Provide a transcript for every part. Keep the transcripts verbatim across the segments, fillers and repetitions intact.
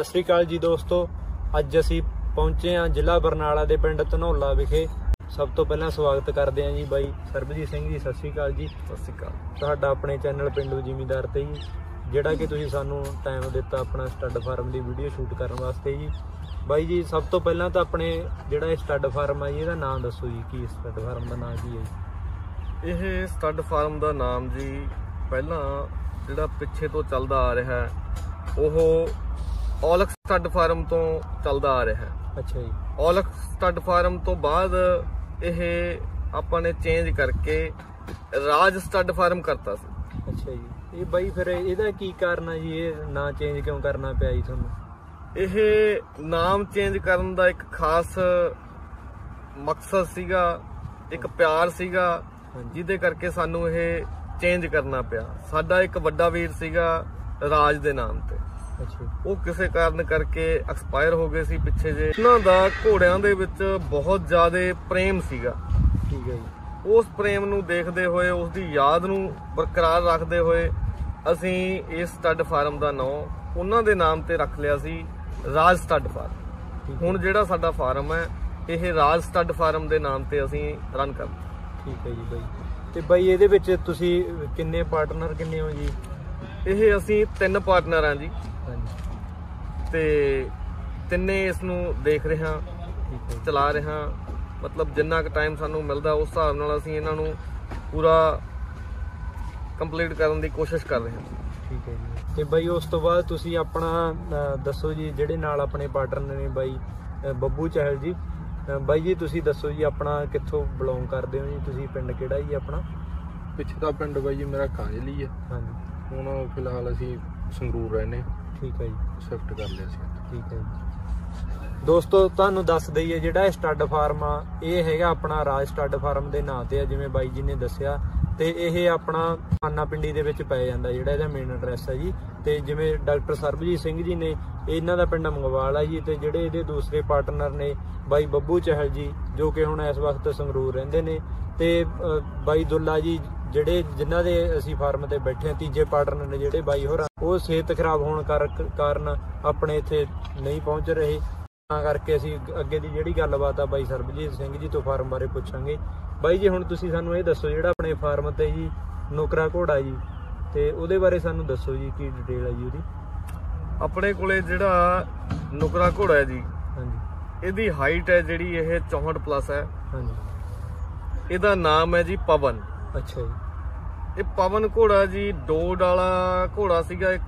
सत श्री अकाल जी दोस्तों, अज असी पहुंचे हाँ जिला बरनाला के पिंड धनौला विखे। सब तो पहला स्वागत करते हैं जी बाई सरबजीत सिंह जी। सत श्री अकाल जी। सत श्री अकाल। तुहाडा अपने चैनल पिंडू जिमीदार ते जी, जिहड़ा कि तुसीं सानू टाइम दिता अपना स्टड फार्म की वीडियो शूट करने वास्ते जी। बाई जी सब तो पहला तो अपने जिहड़ा स्टड फार्म है जी, इहदा नाम दसो जी, की स्टड फार्म का नाम की है जी? यह स्टड फार्म का नाम जी पहला जिहड़ा पिछे तो चलदा आ रहा है वो औलख स्टड फार्म तो चलदा आ रहा है। अच्छा जी। औलख स्टड फार्म तो बाद यह आपां ने चेंज करके राज स्टड फार्म करता सी। अच्छा जी। ये बाई फिर इहदा की कारण है जी, ये ना चेंज क्यों करना पिया जी तुहानू? यह नाम चेंज करन दा एक खास मकसद सीगा, एक प्यार सीगा जिहदे करके सानू यह चेंज करना पिया। साडा एक वड्डा वीर सीगा राज दे नाम ते। अच्छा। वो किसी कारण करके एक्सपायर हो गए सी पिछे जे। उन्हां दा घोड़ियां दे विच बहुत ज्यादा प्रेम सीगा। ठीक है जी। उस प्रेम नू देखदे होए, उसदी याद नू बरकरार रखदे होए असीं इस स्टड फार्म दा नाम उन्हां दे नाम ते रख लिया सी, राज स्टड फार्म। हुण जिहड़ा साडा फार्म है यह राज स्टड फार्म दे नाम ते असीं रन करदे। ठीक है जी बाई। ते बाई इहदे विच तुसीं किन्ने पार्टनर किन्ने हो जी? यह असीं तीन पार्टनर हां जी। ते तिन्ने इसनू देख रहे हाँ, चला रहे हाँ। मतलब जिन्ना क टाइम सानू मिलदा उस हिसाब नाल असीं इन्हां नू पूरा कंप्लीट करन दी कोशिश कर रहे हैं। ठीक है जी। ते बाई उस तो बाद तुसीं अपना दसो जी, जिहड़े नाल अपने पार्टनर ने बाई बब्बू चहल जी। बाई जी तुसीं दसो जी अपना कित्थों बिलोंग करदे हो जी? तुसीं पिंड किहड़ा जी अपना? पिछे दा पिंड बाई जी मेरा कांजली है। हाँ जी। हुण फिलहाल असीं संगरूर रहने। ठीक है जी। शिफ्ट कर लिया सी। ठीक है जी। दोस्तों तुहानू दस दईए जिहड़ा स्टड फार्म आ ये हैगा अपना राज स्टड फार्म के नाम ते, जिवें बाई जी ने दस्सिया। ते यह अपना खाना पिंडी दे विच पै जांदा, जिहड़ा इहदा मेन एड्रैस है जी। ते जिवें डॉक्टर सरबजीत सिंह जी ने, इन्हां दा पिंड मंगवाल है जी। ते जिहड़े इहदे दूसरे पार्टनर ने बाई बब्बू चहल जी, जो कि हुण इस वक्त संगरूर रहिंदे ने। ते बाई दुल्ला जी ਜਿਹੜੇ ਜਿਨ੍ਹਾਂ ਦੇ ਅਸੀਂ ਫਾਰਮ ਤੇ ਬੈਠੇ ਹਾਂ, ਤੀਜੇ ਪਾਰਟਨਰ ਨੇ ਜਿਹੜੇ ਬਾਈ ਹੋਰਾਂ, ਉਹ ਸਿਹਤ ਖਰਾਬ ਹੋਣ ਕਾਰਨ ਆਪਣੇ ਇੱਥੇ ਨਹੀਂ ਪਹੁੰਚ ਰਹੇ। ਤਾਂ ਕਰਕੇ ਅਸੀਂ ਅੱਗੇ ਦੀ ਜਿਹੜੀ ਗੱਲਬਾਤ ਆ ਬਾਈ ਸਰਬਜੀਤ ਸਿੰਘ ਜੀ ਤੋਂ ਫਾਰਮ ਬਾਰੇ ਪੁੱਛਾਂਗੇ। ਬਾਈ ਜੀ ਹੁਣ ਤੁਸੀਂ ਸਾਨੂੰ ਇਹ ਦੱਸੋ, ਜਿਹੜਾ ਆਪਣੇ ਫਾਰਮ ਤੇ ਜੀ ਨੁਕਰਾ ਘੋੜਾ ਜੀ, ਤੇ ਉਹਦੇ ਬਾਰੇ ਸਾਨੂੰ ਦੱਸੋ ਜੀ, ਕੀ ਡਿਟੇਲ ਹੈ ਜੀ ਉਹਦੀ? ਆਪਣੇ ਕੋਲੇ ਜਿਹੜਾ ਨੁਕਰਾ ਘੋੜਾ ਹੈ ਜੀ, ਹਾਂਜੀ, ਇਹਦੀ ਹਾਈਟ ਹੈ ਜਿਹੜੀ ਇਹ ਚੌਂਹਠ ਪਲੱਸ ਹੈ। ਹਾਂਜੀ। ਇਹਦਾ ਨਾਮ ਹੈ ਜੀ ਪਵਨ। ਅੱਛਾ ਜੀ। ਇਹ ਪਵਨ ਘੋੜਾ ਜੀ ਡੋਡ ਵਾਲਾ ਘੋੜਾ ਸੀਗਾ ਇੱਕ,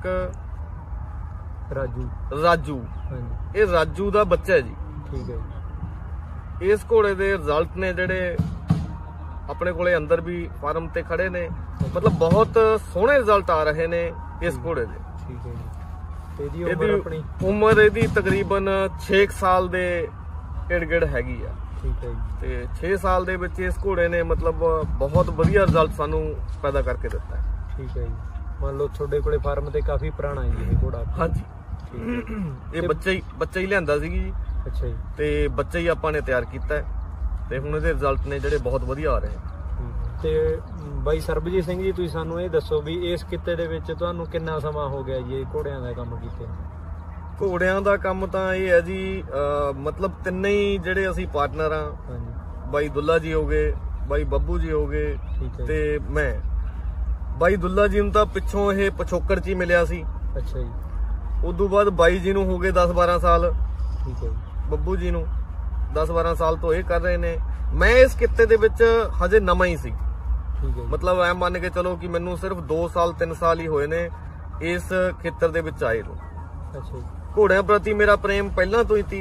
ਰਾਜੂ। ਰਾਜੂ। ਹਾਂਜੀ। ਇਹ ਰਾਜੂ ਦਾ ਬੱਚਾ ਹੈ ਜੀ। ਠੀਕ ਹੈ ਜੀ। ਇਸ ਘੋੜੇ ਦੇ ਰਿਜ਼ਲਟ ਨੇ ਜਿਹੜੇ ਆਪਣੇ ਕੋਲੇ ਅੰਦਰ ਵੀ ਫਾਰਮ ਤੇ ਖੜੇ ਨੇ, ਮਤਲਬ ਬਹੁਤ ਸੋਹਣੇ ਰਿਜ਼ਲਟ ਆ ਰਹੇ ਨੇ ਇਸ ਘੋੜੇ ਦੇ। ਠੀਕ ਹੈ ਜੀ। ਇਹਦੀ ਉਮਰ ਆਪਣੀ ਉਮਰ ਇਹਦੀ ਤਕਰੀਬਨ ਛੇ ਸਾਲ ਦੇ गिड़ हैगी आ। ठीक है जी। ते छे साल दे विच इस घोड़े ने मतलब बहुत वधिया रिजल्ट सानू पैदा करके दिता है। ठीक है जी। मान लो थोड़े कोले फार्म ते काफी पुराना है ये घोड़ा? हाँ जी। ठीक है। ये बच्चा ही बच्चा ही लियांदा सी जी। अच्छा जी। ते बच्चा ही आपां ने तैयार कीता है ते हुण इहदे रिजल्ट ने जिहड़े बहुत वधिया आ रहे हैं। ते बाई सरबजीत सिंह जी तुसीं सानू ये दसो भी इस किते दे विच तुहानू किन्ना समा हो गया जी घोड़ियां दा काम कीते? घोड़ियां दा काम तां ये है जी, मतलब तिन्ने ही जिहड़े असीं पार्टनर हां, बाई दुल्ला जी हो गए, बाई बब्बू जी हो गए ते मैं। बाई दुल्ला जी नूं तां पिछों ये पछोकड़ च ही मिलिया सी। अच्छा जी। उदों बाद बाई जी नूं हो गए दस बारह साल। ठीक है जी। बब्बू जी नूं दस बारह साल तो ये कर रहे ने। मैं इस किते दे विच हजे नवां ही सी। ठीक है। मतलब ऐ मान के चलो कि मैनूं सिर्फ दो साल तीन साल ही होए ने इस खेतर दे विच आए नूं। अच्छा जी। घोड़ियां प्रति मेरा प्रेम पहला तो ही थी,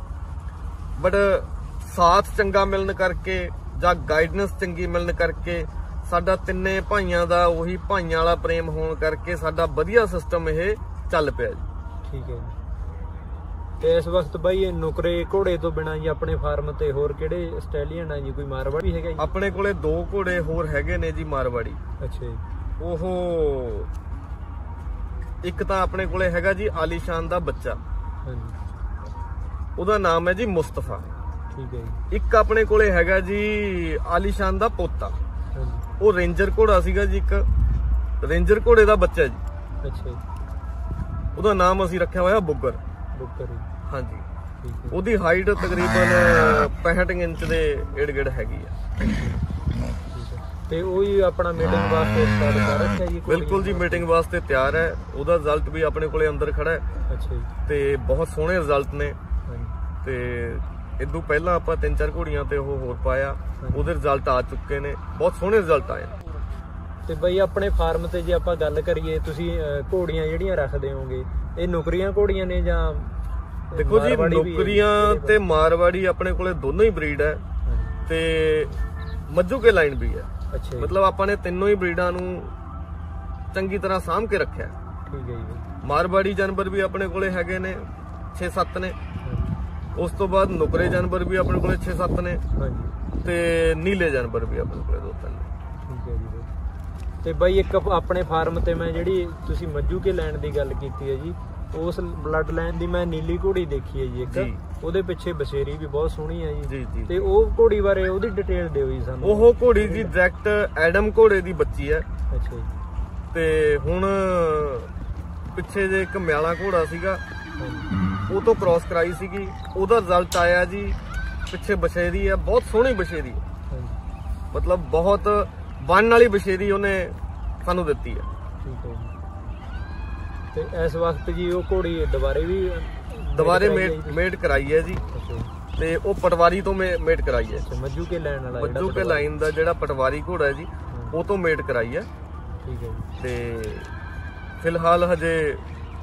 बट साथ चंगा मिलन करके जां गाइडेंस चंगी मिलन करके साडा तिन्ने भाइयां दा उही भाइयां वाला प्रेम होण करके साडा वधिया सिस्टम ये चल पिया जी। ठीक है जी। ते इस वक्त भाई नुकरे घोड़े तो बिना जी अपने फार्म ते होर किहड़े स्टैलियन है जी? कोई मारवाड़ी हैगा जी? अपने कोले दो घोड़े होर हैगे ने जी मारवाड़ी। अच्छा जी। ओहो एक तां अपने कोले हैगा जी आलीशान दा बच्चा। हाँ जी। उहदा नाम है जी मुस्तफा। ठीक है जी। एक अपने कोले हैगा जी आलीशान दा पोता। हाँ जी। वो रेंजर घोड़ा सीगा जी, एक रेंजर घोड़े दा बच्चा जी। अच्छा जी। उहदा नाम असीं रखिया होया बुगर। ਬੁੱਕਰ ਜੀ ਹਾਂਜੀ, ਠੀਕ ਹੈ ਉਹਦੀ ਹਾਈਟ ਤਕਰੀਬਨ ਪੈਂਹਠ ਇੰਚ ਦੇ ਏੜ ਗਿੜ ਹੈਗੀ ਆ। ਠੀਕ ਹੈ ਤੇ ਉਹ ਹੀ ਆਪਣਾ ਮੀਟਿੰਗ ਵਾਸਤੇ ਸਟਾਰਟ ਕਰ ਰੱਖਿਆ ਜੀ? ਬਿਲਕੁਲ ਜੀ, ਮੀਟਿੰਗ ਵਾਸਤੇ ਤਿਆਰ ਹੈ। ਉਹਦਾ ਰਿਜ਼ਲਟ ਵੀ ਆਪਣੇ ਕੋਲੇ ਅੰਦਰ ਖੜਾ ਹੈ। ਅੱਛਾ ਜੀ। ਤੇ ਬਹੁਤ ਸੋਹਣੇ ਰਿਜ਼ਲਟ ਨੇ। ਹਾਂਜੀ ਤੇ ਇਦੋਂ ਪਹਿਲਾਂ ਆਪਾਂ ਤਿੰਨ ਚਾਰ ਘੋੜੀਆਂ ਤੇ ਉਹ ਹੋਰ ਪਾਇਆ, ਉਹਦੇ ਰਿਜ਼ਲਟ ਆ ਚੁੱਕੇ ਨੇ, ਬਹੁਤ ਸੋਹਣੇ ਰਿਜ਼ਲਟ ਆਏ। ਤੇ ਬਈ ਆਪਣੇ ਫਾਰਮ ਤੇ ਜੇ ਆਪਾਂ ਗੱਲ ਕਰੀਏ, ਤੁਸੀਂ ਘੋੜੀਆਂ ਜਿਹੜੀਆਂ ਰੱਖਦੇ ਹੋਗੇ ਇਹ ਨੁਕਰੀਆਂ ਘੋੜੀਆਂ ਨੇ ਜਾਂ? ਦੇਖੋ ਜੀ, ਨੁਕਰੀਆਂ ਤੇ ਮਾਰਵਾੜੀ ਆਪਣੇ ਕੋਲੇ ਦੋਨੋਂ ਹੀ ਬਰੀਡ ਹੈ ਤੇ ਮੱਝੂ ਕੇ ਲਾਈਨ ਵੀ ਹੈ। ਅੱਛਾ, ਮਤਲਬ ਆਪਾਂ ਨੇ ਤਿੰਨੋਂ ਹੀ ਬਰੀਡਾਂ ਨੂੰ ਚੰਗੀ ਤਰ੍ਹਾਂ ਸਾਂਭ ਕੇ ਰੱਖਿਆ। ਠੀਕ ਹੈ ਜੀ। ਮਾਰਵਾੜੀ ਜਾਨਵਰ ਵੀ ਆਪਣੇ ਕੋਲੇ ਹੈਗੇ ਨੇ ਛੇ ਸੱਤ ਨੇ, ਉਸ ਤੋਂ ਬਾਅਦ ਨੁਕਰੇ ਜਾਨਵਰ ਵੀ ਆਪਣੇ ਕੋਲੇ ਛੇ ਸੱਤ ਨੇ, ਹਾਂਜੀ, ਤੇ ਨੀਲੇ ਜਾਨਵਰ ਵੀ ਆਪਣੇ ਕੋਲੇ ਦੋ ਤਿੰਨ ਨੇ। ਠੀਕ ਹੈ ਜੀ। ਤੇ ਬਾਈ ਇੱਕ ਆਪਣੇ ਫਾਰਮ ਤੇ ਮੈਂ ਜਿਹੜੀ ਤੁਸੀਂ ਮੱਝੂ ਕੇ ਲੈਣ ਦੀ ਗੱਲ ਕੀਤੀ ਹੈ ਜੀ, ਉਸ ਬਲੱਡ ਲਾਈਨ ਦੀ ਮੈਂ ਨੀਲੀ ਘੋੜੀ ਦੇਖੀ ਹੈ ਜੀ ਇੱਕ, ਉਹਦੇ ਪਿੱਛੇ ਬਸ਼ੇਰੀ ਵੀ ਬਹੁਤ ਸੋਹਣੀ ਹੈ ਜੀ। ਜੀ ਜੀ। ਤੇ ਉਹ ਘੋੜੀ ਬਾਰੇ ਉਹਦੀ ਡਿਟੇਲ ਦਿਓ ਜੀ ਸਾਨੂੰ। ਉਹ ਘੋੜੀ ਜੀ ਡਾਇਰੈਕਟ ਐਡਮ ਘੋੜੇ ਦੀ ਬੱਚੀ ਹੈ। ਅੱਛਾ ਜੀ। ਤੇ ਹੁਣ ਪਿੱਛੇ ਜੇ ਇੱਕ ਮਿਆਲਾ ਘੋੜਾ ਸੀਗਾ, ਉਹ ਤੋਂ ਕ੍ਰਾਸ ਕਰਾਈ ਸੀਗੀ, ਉਹਦਾ ਰਿਜ਼ਲਟ ਆਇਆ ਜੀ ਪਿੱਛੇ ਬਸ਼ੇਰੀ ਹੈ, ਬਹੁਤ ਸੋਹਣੀ ਬਸ਼ੇਰੀ ਹੈ। ਮਤਲਬ ਬਹੁਤ ਬਣਨ ਵਾਲੀ ਬਸ਼ੇਰੀ ਉਹਨੇ ਸਾਨੂੰ ਦਿੱਤੀ ਹੈ। ਠੀਕ ਹੈ ਜੀ। ਤੇ ਇਸ ਵਕਤ ਜੀ ਉਹ ਘੋੜੀ ਦੁਬਾਰੇ ਵੀ ਦੁਬਾਰੇ ਮੇਟ ਮੇਟ ਕਰਾਈ ਹੈ ਜੀ। ਤੇ ਉਹ ਪਟਵਾਰੀ ਤੋਂ ਮੇਟ ਕਰਾਈ ਹੈ। ਮੱਝੂ ਕੇ ਲਾਈਨ ਵਾਲਾ ਮੱਝੂ ਕੇ ਲਾਈਨ ਦਾ ਜਿਹੜਾ ਪਟਵਾਰੀ ਘੋੜਾ ਹੈ ਜੀ, ਉਹ ਤੋਂ ਮੇਟ ਕਰਾਈ ਹੈ। ਠੀਕ ਹੈ ਜੀ। ਤੇ ਫਿਲਹਾਲ ਹਜੇ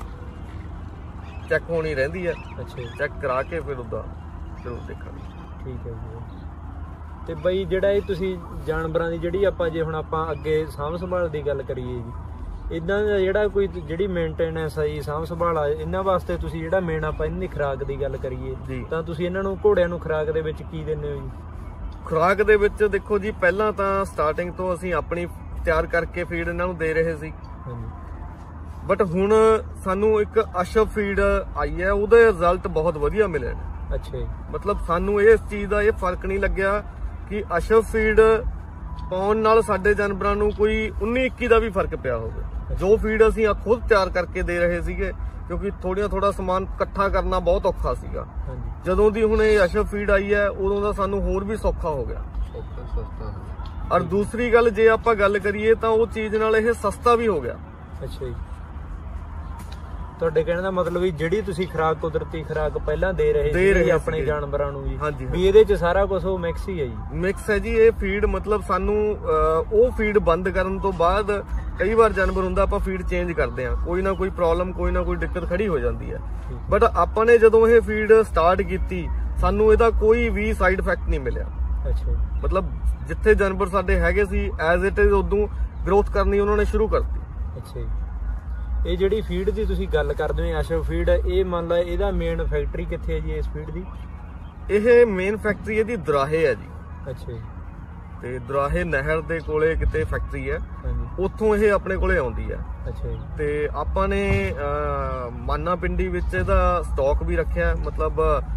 ਚੈੱਕ ਹੋਣੀ ਰਹਿੰਦੀ ਹੈ। ਅੱਛਾ, ਚੈੱਕ ਕਰਾ ਕੇ ਫਿਰ ਉਹਦਾ ਜ਼ਰੂਰ ਦੇਖਾਂਗੇ। ਠੀਕ ਹੈ ਜੀ। ਤੇ ਬਈ ਜਿਹੜਾ ਇਹ ਤੁਸੀਂ ਜਾਨਵਰਾਂ ਦੀ ਜਿਹੜੀ ਆਪਾਂ ਜੇ ਹੁਣ ਆਪਾਂ ਅੱਗੇ ਸਾਂਭ ਸੰਭਾਲ ਦੀ ਗੱਲ ਕਰੀਏ ਜੀ, ਇਦਾਂ ਦਾ ਜਿਹੜਾ ਕੋਈ ਜਿਹੜੀ ਮੇਨਟੇਨੈਂਸ ਆ ਜੀ, ਸਾਂਭ ਸੰਭਾਲ ਆ, ਇਹਨਾਂ ਵਾਸਤੇ ਤੁਸੀਂ ਜਿਹੜਾ ਮੇਨ ਆਪਾਂ ਇਹਨਾਂ ਦੀ ਖੁਰਾਕ ਦੀ ਗੱਲ ਕਰੀਏ ਤਾਂ ਤੁਸੀਂ ਇਹਨਾਂ ਨੂੰ ਘੋੜਿਆਂ ਨੂੰ ਖੁਰਾਕ ਦੇ ਵਿੱਚ ਕੀ ਦਿੰਦੇ ਹੋ ਜੀ? ਖੁਰਾਕ ਦੇ ਵਿੱਚ ਦੇਖੋ ਜੀ, ਪਹਿਲਾਂ ਤਾਂ ਸਟਾਰਟਿੰਗ ਤੋਂ ਅਸੀਂ ਆਪਣੀ ਤਿਆਰ ਕਰਕੇ ਫੀਡ ਇਹਨਾਂ ਨੂੰ ਦੇ ਰਹੇ ਸੀ। ਹਾਂਜੀ। ਬਟ ਹੁਣ ਸਾਨੂੰ ਇੱਕ ਅਸ਼ਵ ਫੀਡ ਆਈ ਹੈ, ਉਹਦੇ ਰਿਜ਼ਲਟ ਬਹੁਤ ਵਧੀਆ ਮਿਲੇ ਨੇ। ਅੱਛਾ ਜੀ। ਮਤਲਬ ਸਾਨੂੰ ਇਸ ਚੀਜ਼ ਦਾ ਇਹ ਫਰਕ ਨਹੀਂ ਲੱਗਿਆ ਕਿ ਅਸ਼ਵ ਫੀਡ ਪਾਉਣ ਨਾਲ ਸਾਡੇ ਜਾਨਵਰਾਂ ਨੂੰ ਕੋਈ ਉੱਨੀ ਇੱਕੀ ਦਾ ਵੀ ਫਰਕ ਪਿਆ ਹੋਵੇ। ਜੋ ਫੀਡ ਅਸੀਂ ਆ ਖੁਦ ਤਿਆਰ ਕਰਕੇ ਦੇ ਰਹੇ ਸੀਗੇ, ਕਿਉਂਕਿ ਥੋੜੀਆਂ ਥੋੜਾ ਸਮਾਨ ਇਕੱਠਾ ਕਰਨਾ ਬਹੁਤ ਔਖਾ ਸੀਗਾ। ਜਦੋਂ ਦੀ ਹੁਣ ਇਹ ਅਸ਼ਵ ਫੀਡ ਆਈ ਹੈ, ਉਦੋਂ ਦਾ ਸਾਨੂੰ ਹੋਰ ਵੀ ਸੌਖਾ ਹੋ ਗਿਆ। ਸਸਤਾ। ਔਰ ਦੂਸਰੀ ਗੱਲ, ਜੇ ਆਪਾਂ ਗੱਲ ਕਰੀਏ ਤਾਂ ਉਹ ਚੀਜ਼ ਨਾਲ ਇਹ ਸਸਤਾ ਵੀ ਹੋ ਗਿਆ। ਅੱਛਾ ਜੀ। ਤੁਹਾਡੇ ਕਹਿਣ ਦਾ ਮਤਲਬ ਵੀ ਜਿਹੜੀ ਤੁਸੀਂ ਖੁਰਾਕ ਕੁਦਰਤੀ ਖੁਰਾਕ ਪਹਿਲਾਂ ਦੇ ਰਹੇ ਸੀ ਆਪਣੇ ਜਾਨਵਰਾਂ ਨੂੰ ਜੀ, ਵੀ ਇਹਦੇ ਚ ਸਾਰਾ ਕੁਝ ਉਹ ਮਿਕਸ ਹੀ ਹੈ ਜੀ? ਮਿਕਸ ਹੈ ਜੀ। ਇਹ ਫੀਡ ਮਤਲਬ ਸਾਨੂੰ ਉਹ ਫੀਡ ਬੰਦ ਕਰਨ ਤੋਂ ਬਾਅਦ ਕਈ ਵਾਰ ਜਾਨਵਰ ਹੁੰਦਾ ਆਪਾਂ ਫੀਡ ਚੇਂਜ ਕਰਦੇ ਆ, ਕੋਈ ਨਾ ਕੋਈ ਪ੍ਰੋਬਲਮ, ਕੋਈ ਨਾ ਕੋਈ ਦਿੱਕਤ ਖੜੀ ਹੋ ਜਾਂਦੀ ਹੈ। ਬਟ ਆਪਾਂ ਨੇ ਜਦੋਂ ਇਹ ਫੀਡ ਸਟਾਰਟ ਕੀਤੀ, ਸਾਨੂੰ ਇਹਦਾ ਕੋਈ ਵੀ ਸਾਈਡ ਇਫੈਕਟ ਨਹੀਂ ਮਿਲਿਆ। ਅੱਛਾ। ਮਤਲਬ ਜਿੱਥੇ ਜਾਨਵਰ ਸਾਡੇ ਹੈਗੇ ਸੀ ਐਜ਼ ਇਟ ਇਜ਼ ਉਦੋਂ ਗਰੋਥ ਕਰਨੀ ਉਹਨਾਂ ਨੇ ਸ਼ੁਰੂ ਕਰਤੀ। ਅੱਛਾ ਜੀ। ਇਹ ਜਿਹੜੀ ਫੀਡ ਦੀ ਤੁਸੀਂ ਗੱਲ ਕਰਦੇ ਹੋ ਅਸ਼ਵ ਫੀਡ, ਇਹ ਮੰਨ ਲਾ ਇਹਦਾ ਮੇਨ ਫੈਕਟਰੀ ਕਿੱਥੇ ਹੈ ਜੀ ਇਸ ਫੀਡ ਦੀ? ਇਹ ਮੇਨ ਫੈਕਟਰੀ ਇਹਦੀ ਦੁਰਾਹੇ ਹੈ ਜੀ। ਅੱਛਾ ਜੀ। ਤੇ ਦੁਰਾਹੇ ਨਹਿਰ ਦੇ ਕੋਲੇ ਕਿਤੇ ਫੈਕਟਰੀ ਹੈ, ਉੱਥੋਂ ਇਹ ਆਪਣੇ ਕੋਲੇ ਆਉਂਦੀ ਹੈ। ਅੱਛਾ ਜੀ। ਤੇ ਆਪਾਂ ਨੇ ਮਾਨਾ ਪਿੰਡੀ ਵਿੱਚ ਇਹਦਾ ਸਟਾਕ ਵੀ ਰੱਖਿਆ, ਮਤਲਬ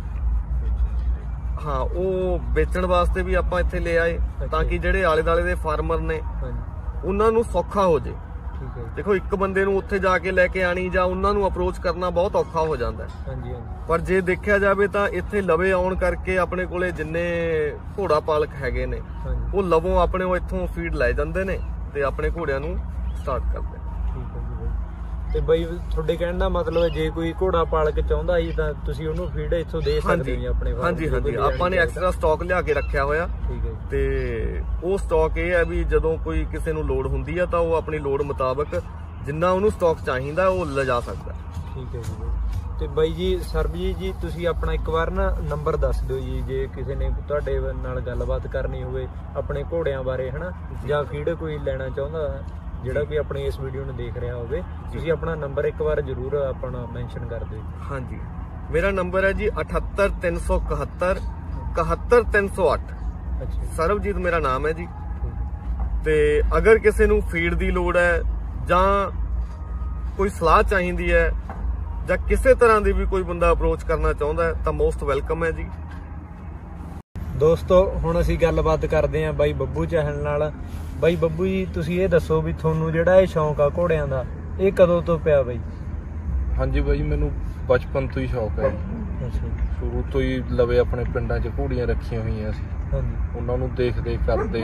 ਹਾਂ ਉਹ ਵੇਚਣ ਵਾਸਤੇ ਵੀ ਆਪਾਂ ਇੱਥੇ ਲੈ ਆਏ ਤਾਂ ਕਿ ਜਿਹੜੇ ਆਲੇ ਦਾਲੇ ਦੇ ਫਾਰਮਰ ਨੇ ਉਹਨਾਂ ਨੂੰ ਸੌਖਾ ਹੋ ਜੇ। ਦੇਖੋ, ਇੱਕ ਬੰਦੇ ਨੂੰ ਉੱਥੇ ਜਾ ਕੇ ਲੈ ਕੇ ਆਣੀ ਜਾਂ ਉਹਨਾਂ ਨੂੰ ਅਪਰੋਚ ਕਰਨਾ ਬਹੁਤ ਔਖਾ ਹੋ ਜਾਂਦਾ ਹੈ। ਪਰ ਜੇ ਦੇਖਿਆ ਜਾਵੇ ਤਾਂ ਇੱਥੇ ਲਵੇ ਆਉਣ ਕਰਕੇ ਆਪਣੇ ਕੋਲੇ ਜਿੰਨੇ ਘੋੜਾ ਪਾਲਕ ਹੈਗੇ ਨੇ, ਉਹ ਲਵੋਂ ਆਪਣੇ ਉਹ ਇੱਥੋਂ ਫੀਡ ਲੈ ਜਾਂਦੇ ਨੇ ਤੇ ਆਪਣੇ ਘੋੜਿਆਂ ਨੂੰ ਸਟਾਰਟ ਕਰਦੇ। ਤੇ ਬਈ ਤੁਹਾਡੇ ਕਹਿਣ ਦਾ ਮਤਲਬ ਜੇ ਕੋਈ ਘੋੜਾ ਪਾਲਕ ਚਾਹੁੰਦਾ ਜੀ ਤਾਂ ਤੁਸੀਂ ਉਹਨੂੰ ਫੀਡ ਇੱਥੋਂ ਦੇ ਸਕਦੇ ਹੋ ਆਪਣੇ? ਹਾਂਜੀ ਹਾਂਜੀ, ਆਪਾਂ ਨੇ ਐਕਸਟਰਾ ਸਟਾਕ ਲਿਆ ਕੇ ਰੱਖਿਆ ਹੋਇਆ। ਠੀਕ ਹੈ। ਤੇ ਉਹ ਸਟਾਕ ਇਹ ਹੈ ਵੀ ਜਦੋਂ ਕੋਈ ਕਿਸੇ ਨੂੰ ਲੋੜ ਹੁੰਦੀ ਹੈ ਤਾਂ ਉਹ ਆਪਣੀ ਲੋੜ ਮੁਤਾਬਕ ਜਿੰਨਾ ਉਹਨੂੰ ਸਟਾਕ ਚਾਹੀਦਾ ਉਹ ਲਿਜਾ ਸਕਦਾ। ਠੀਕ ਹੈ ਜੀ। ਤੇ ਬਾਈ ਜੀ ਸਰਬਜੀਤ ਜੀ, ਤੁਸੀਂ ਆਪਣਾ ਇੱਕ ਵਾਰ ਨਾ ਨੰਬਰ ਦੱਸ ਦਿਓ ਜੀ, ਜੇ ਕਿਸੇ ਨੇ ਤੁਹਾਡੇ ਨਾਲ ਗੱਲਬਾਤ ਕਰਨੀ ਹੋਵੇ ਆਪਣੇ ਘੋੜਿਆਂ ਬਾਰੇ ਹਨਾ, ਜਾਂ ਫੀਡ ਕੋਈ ਲੈਣਾ ਚਾਹੁੰਦਾ, ਜਿਹੜਾ ਕੋਈ ਆਪਣੀ ਇਸ ਵੀਡੀਓ ਨੂੰ ਦੇਖ ਰਿਹਾ ਹੋਵੇ, ਤੁਸੀਂ ਆਪਣਾ ਨੰਬਰ ਇੱਕ ਵਾਰ ਜ਼ਰੂਰ ਆਪਣਾ ਮੈਂਸ਼ਨ ਕਰ ਦਿਓ। ਹਾਂਜੀ, ਮੇਰਾ ਨੰਬਰ ਹੈ ਜੀ ਅਠੱਤਰ ਤਿੰਨ ਸੌ ਇਕਹੱਤਰ ਇਕਹੱਤਰ ਤਿੰਨ ਸੌ ਅੱਠ। ਸਰਬਜੀਤ ਮੇਰਾ ਨਾਮ ਹੈ ਜੀ। ਤੇ ਅਗਰ ਕਿਸੇ ਨੂੰ ਫੀਡ ਦੀ ਲੋੜ ਹੈ ਜਾਂ ਕੋਈ ਸਲਾਹ ਚਾਹੀਦੀ ਹੈ ਜਾਂ ਕਿਸੇ ਤਰ੍ਹਾਂ ਦੀ ਵੀ ਕੋਈ ਬੰਦਾ ਅਪਰੋਚ ਕਰਨਾ ਚਾਹੁੰਦਾ ਹੈ ਤਾਂ ਮੋਸਟ ਵੈਲਕਮ ਹੈ ਜੀ। ਦੋਸਤੋ, ਹੁਣ ਅਸੀਂ ਗੱਲਬਾਤ ਕਰਦੇ ਹਾਂ ਬਾਈ ਬੱਬੂ ਚਾਹਲ ਨਾਲ। ਬਾਈ ਬੱਬੂ ਜੀ, ਤੁਸੀਂ ਇਹ ਦੱਸੋ ਵੀ ਤੁਹਾਨੂੰ ਜਿਹੜਾ ਇਹ ਸ਼ੌਂਕ ਆ ਘੋੜਿਆਂ ਦਾ, ਇਹ ਕਦੋਂ ਤੋਂ ਪਿਆ ਬਾਈ? ਹਾਂਜੀ ਬਾਈ, ਮੈਨੂੰ ਬਚਪਨ ਤੋਂ ਹੀ ਸ਼ੌਕ ਹੈ ਜੀ। ਅੱਛਾ ਜੀ। ਸ਼ੁਰੂ ਤੋਂ ਹੀ ਲਵੇ ਆਪਣੇ ਪਿੰਡਾਂ 'ਚ ਘੋੜੀਆਂ ਰੱਖੀਆਂ ਹੋਈਆਂ ਸੀ, ਹਾਂਜੀ ਉਹਨਾਂ ਨੂੰ ਦੇਖਦੇ ਕਰਦੇ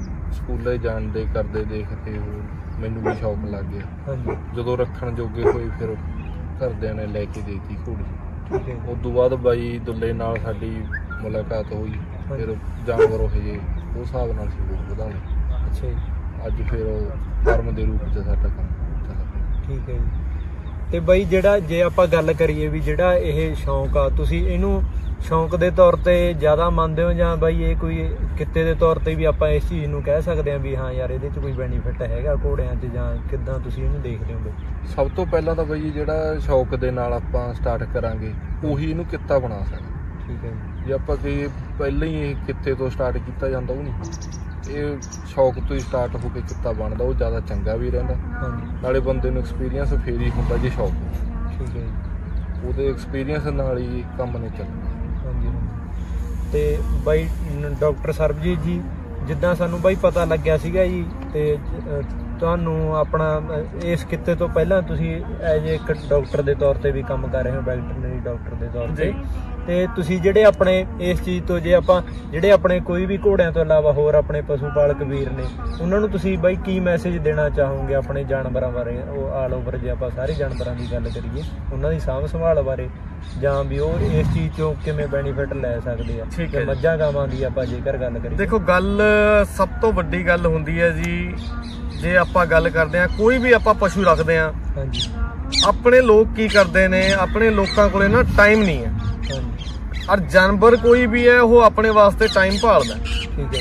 ਸਕੂਲੇ ਜਾਣਦੇ ਕਰਦੇ ਦੇਖਦੇ ਉਹ ਮੈਨੂੰ ਵੀ ਸ਼ੌਕ ਲੱਗ ਗਿਆ। ਹਾਂਜੀ ਜਦੋਂ ਰੱਖਣ ਜੋਗੇ ਹੋਏ ਫਿਰ ਘਰਦਿਆਂ ਨੇ ਲੈ ਕੇ ਦੇਤੀ ਘੋੜੀ। ਠੀਕ ਹੈ ਉਸ ਤੋਂ ਬਾਅਦ ਬਾਈ ਦੁੱਲੇ ਨਾਲ ਸਾਡੀ ਮੁਲਾਕਾਤ ਹੋਈ, ਫਿਰ ਜਾਨਵਰ ਉਹ ਜਿਹੇ ਉਸ ਹਿਸਾਬ ਨਾਲ ਸੀ ਹੋਰ ਵਧਾਉਣੇ। ਅੱਛਾ ਜੀ। ਅੱਜ ਫਿਰ ਉਹ ਫਾਰਮ ਦੇ ਰੂਪ 'ਚ ਸਾਡਾ ਕੰਮ ਚੱਲ ਪਿਆ। ਠੀਕ ਹੈ ਜੀ। ਤੇ ਬਾਈ ਜਿਹੜਾ ਜੇ ਆਪਾਂ ਗੱਲ ਕਰੀਏ ਵੀ ਜਿਹੜਾ ਇਹ ਸ਼ੌਂਕ ਆ, ਤੁਸੀਂ ਇਹਨੂੰ ਸ਼ੌਂਕ ਦੇ ਤੌਰ ਤੇ ਜ਼ਿਆਦਾ ਮੰਨਦੇ ਹੋ ਜਾਂ ਬਾਈ ਇਹ ਕੋਈ ਕਿੱਤੇ ਦੇ ਤੌਰ ਤੇ ਵੀ ਆਪਾਂ ਇਸ ਚੀਜ਼ ਨੂੰ ਕਹਿ ਸਕਦੇ ਹਾਂ ਵੀ ਹਾਂ ਯਾਰ ਇਹਦੇ 'ਚ ਕੋਈ ਬੈਨੀਫਿਟ ਹੈਗਾ ਘੋੜਿਆਂ 'ਚ, ਜਾਂ ਕਿੱਦਾਂ ਤੁਸੀਂ ਇਹਨੂੰ ਦੇਖਦੇ ਹੋ? ਸਭ ਤੋਂ ਪਹਿਲਾਂ ਤਾਂ ਬਾਈ ਜਿਹੜਾ ਸ਼ੌਕ ਦੇ ਨਾਲ ਆਪਾਂ ਸਟਾਰਟ ਕਰਾਂਗੇ ਉਹੀ ਇਹਨੂੰ ਕਿੱਤਾ ਬਣਾ ਸਕਦੇ। ਠੀਕ ਹੈ ਜੀ। ਜੇ ਆਪਾਂ ਕਹੀਏ ਪਹਿਲਾਂ ਹੀ ਇਹ ਕਿੱਤੇ ਤੋਂ ਸਟਾਰਟ ਕੀਤਾ ਜਾਂਦਾ, ਉਹ ਨਹੀਂ, ਇਹ ਸ਼ੌਕ ਤੋਂ ਹੀ ਸਟਾਰਟ ਹੋ ਕੇ ਕਿੱਤਾ ਬਣਦਾ, ਉਹ ਜ਼ਿਆਦਾ ਚੰਗਾ ਵੀ ਰਹਿੰਦਾ। ਹਾਂਜੀ। ਨਾਲੇ ਬੰਦੇ ਨੂੰ ਐਕਸਪੀਰੀਅੰਸ ਫੇਰ ਹੀ ਹੁੰਦਾ ਜੇ ਸ਼ੌਕ ਹੋਵੇ। ਠੀਕ ਹੈ ਜੀ। ਉਹਦੇ ਐਕਸਪੀਰੀਅੰਸ ਨਾਲ ਹੀ ਕੰਮ ਨੇ ਚੱਲਣਾ। ਹਾਂਜੀ ਹਾਂਜੀ। ਤੇ ਬਾਈ ਡਾਕਟਰ ਸਰਬਜੀਤ ਜੀ, ਜਿੱਦਾਂ ਸਾਨੂੰ ਬਾਈ ਪਤਾ ਲੱਗਿਆ ਸੀਗਾ ਜੀ, ਤੇ ਅਹ, ਤੁਹਾਨੂੰ ਆਪਣਾ ਅਹ, ਇਸ ਕਿੱਤੇ ਤੋਂ ਪਹਿਲਾਂ ਤੁਸੀਂ ਐਜ ਇੱਕ ਡਾਕਟਰ ਦੇ ਤੌਰ ਤੇ ਵੀ ਕੰਮ ਕਰ ਰਹੇ ਹੋ, ਵੈਟਰਨਰੀ ਡਾਕਟਰ ਦੇ ਤੌਰ ਤੇ, ਤੇ ਤੁਸੀਂ ਜਿਹੜੇ ਆਪਣੇ ਇਸ ਚੀਜ਼ ਤੋਂ, ਜੇ ਆਪਾਂ ਜਿਹੜੇ ਆਪਣੇ ਕੋਈ ਵੀ ਘੋੜਿਆਂ ਤੋਂ ਇਲਾਵਾ ਹੋਰ ਆਪਣੇ ਪਸ਼ੂ ਪਾਲਕ ਵੀਰ ਨੇ, ਉਹਨਾਂ ਨੂੰ ਤੁਸੀਂ ਬਾਈ ਕੀ ਮੈਸੇਜ ਦੇਣਾ ਚਾਹੋਗੇ ਆਪਣੇ ਜਾਨਵਰਾਂ ਬਾਰੇ? ਉਹ ਆਲ ਓਵਰ ਜੇ ਆਪਾਂ ਸਾਰੇ ਜਾਨਵਰਾਂ ਦੀ ਗੱਲ ਕਰੀਏ, ਉਹਨਾਂ ਦੀ ਸਾਂਭ ਸੰਭਾਲ ਬਾਰੇ, ਜਾਂ ਵੀ ਉਹ ਇਸ ਚੀਜ਼ ਚੋਂ ਕਿਵੇਂ ਬੈਨੀਫਿਟ ਲੈ ਸਕਦੇ ਆ, ਠੀਕ ਹੈ। ਮੱਝਾਂ ਗਾਵਾਂ ਦੀ ਆਪਾਂ ਜੇਕਰ ਗੱਲ ਕਰੀਏ। ਦੇਖੋ, ਗੱਲ ਸਭ ਤੋਂ ਵੱਡੀ ਗੱਲ ਹੁੰਦੀ ਹੈ ਜੀ, ਜੇ ਆਪਾਂ ਗੱਲ ਕਰਦੇ ਆ ਕੋਈ ਵੀ ਆਪਾਂ ਪਸ਼ੂ ਰੱਖਦੇ ਆ, ਹਾਂਜੀ, ਆਪਣੇ ਲੋਕ ਕੀ ਕਰਦੇ ਨੇ, ਆਪਣੇ ਲੋਕਾਂ ਕੋਲੇ ਨਾ ਟਾਈਮ ਨਹੀਂ ਹੈ, ਹਾਂਜੀ, ਔਰ ਜਾਨਵਰ ਕੋਈ ਵੀ ਹੈ ਉਹ ਆਪਣੇ ਵਾਸਤੇ ਟਾਈਮ ਭਾਲਦਾ। ਠੀਕ ਹੈ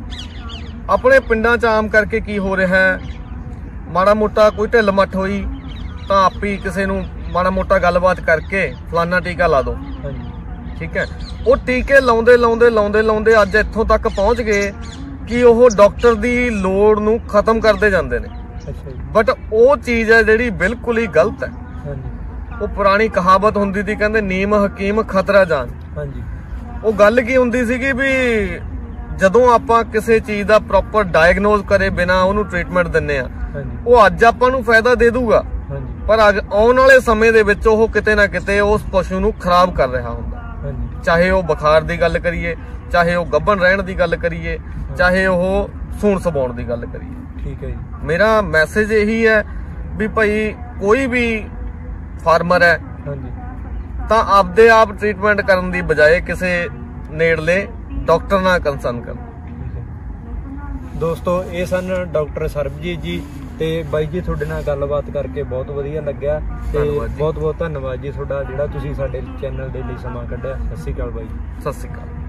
ਜੀ। ਆਪਣੇ ਪਿੰਡਾਂ 'ਚ ਆਮ ਕਰਕੇ ਕੀ ਹੋ ਰਿਹਾ ਹੈ, ਮਾੜਾ ਮੋਟਾ ਕੋਈ ਢਿੱਲ ਮੱਠ ਹੋਈ ਤਾਂ ਆਪੀ ਕਿਸੇ ਨੂੰ ਮਾੜਾ ਮੋਟਾ ਗੱਲਬਾਤ ਕਰਕੇ ਫਲਾਨਾ ਟੀਕਾ ਲਾ ਦਿਓ। ਹਾਂਜੀ। ਠੀਕ ਹੈ, ਉਹ ਟੀਕੇ ਲਾਉਂਦੇ ਲਾਉਂਦੇ ਲਾਉਂਦੇ ਲਾਉਂਦੇ ਅੱਜ ਇੱਥੋਂ ਤੱਕ ਪਹੁੰਚ ਗਏ ਕਿ ਉਹ ਡਾਕਟਰ ਦੀ ਲੋੜ ਨੂੰ ਖਤਮ ਕਰਦੇ ਜਾਂਦੇ ਨੇ। ਅੱਛਾ ਜੀ। ਬਟ ਉਹ ਚੀਜ਼ ਹੈ ਜਿਹੜੀ ਬਿਲਕੁਲ ਹੀ ਗਲਤ ਹੈ। ਹਾਂਜੀ। ਉਹ ਪੁਰਾਣੀ ਕਹਾਵਤ ਹੁੰਦੀ ਸੀ, ਕਹਿੰਦੇ ਨੀਮ ਹਕੀਮ ਖਤਰਾ ਜਾਨ। ਹਾਂਜੀ। ਉਹ ਗੱਲ ਕੀ ਹੁੰਦੀ ਸੀਗੀ ਵੀ ਜਦੋਂ ਆਪਾਂ ਕਿਸੇ ਚੀਜ਼ ਦਾ ਪ੍ਰੋਪਰ ਡਾਇਗਨੋਜ਼ ਕਰੇ ਬਿਨਾ ਉਹਨੂੰ ਟ੍ਰੀਟਮੈਂਟ ਦਿੰਨੇ ਆ, ਹਾਂਜੀ। ਉਹ ਅੱਜ ਆਪਾਂ ਨੂੰ ਫਾਇਦਾ ਦੇ ਦੂਗਾ, ਹਾਂਜੀ। ਪਰ ਅੱਜ ਆਉਣ ਵਾਲੇ ਸਮੇਂ ਦੇ ਵਿੱਚ ਉਹ ਕਿਤੇ ਨਾ ਕਿਤੇ ਉਸ ਪਸ਼ੂ ਨੂੰ ਖਰਾਬ ਕਰ ਰਿਹਾ ਹੁੰਦਾ। ਹਾਂਜੀ। ਚਾਹੇ ਉਹ ਬੁਖਾਰ ਦੀ ਗੱਲ ਕਰੀਏ, ਚਾਹੇ ਉਹ ਗੱਭਣ ਰਹਿਣ ਦੀ ਗੱਲ ਕਰੀਏ, ਚਾਹੇ ਉਹ ਸੂਣ ਸਵਾਉਣ ਦੀ ਗੱਲ ਕਰੀਏ। ਠੀਕ ਹੈ ਜੀ। ਮੇਰਾ ਮੈਸੇਜ ਇਹੀ ਹੈ ਵੀ ਭਾਈ ਕੋਈ ਵੀ ਫਾਰਮਰ ਹੈ ਹਾਂਜੀ। ਤਾਂ ਆਪਦੇ ਆਪ ਟ੍ਰੀਟਮੈਂਟ ਕਰਨ ਦੀ ਬਜਾਏ ਕਿਸੇ ਨੇੜਲੇ ਡਾਕਟਰ ਨਾਲ ਕੰਸਰਨ ਕਰਨ। ਦੋਸਤੋ, ਇਹ ਸਨ ਡਾਕਟਰ ਸਰਬਜੀਤ ਜੀ, ਤੇ ਬਾਈ ਜੀ ਤੁਹਾਡੇ ਨਾਲ ਗੱਲਬਾਤ ਕਰਕੇ ਬਹੁਤ ਵਧੀਆ ਲੱਗਿਆ, ਤੇ ਬਹੁਤ ਬਹੁਤ ਧੰਨਵਾਦ ਜੀ ਤੁਹਾਡਾ ਜਿਹੜਾ ਤੁਸੀਂ ਸਾਡੇ ਚੈਨਲ ਦੇ ਲਈ ਸਮਾਂ ਕੱਢਿਆ। ਸਤਿ ਸ਼੍ਰੀ ਅਕਾਲ ਬਾਈ। ਸਤਿ ਸ਼੍ਰੀ ਅਕਾਲ।